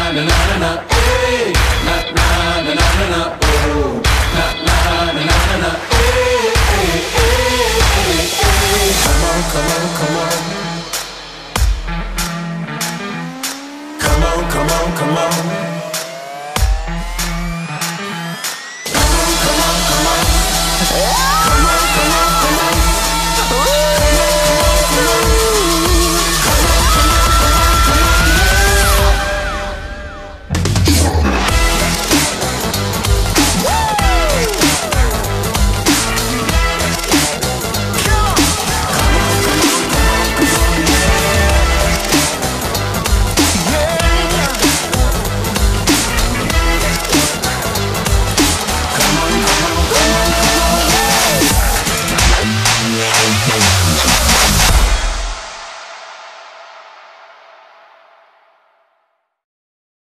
na na na na, hey, na na na na na na, oh, na na na na na na, hey, hey, hey, hey. Come on, come on, come on. Come on, come on, come on.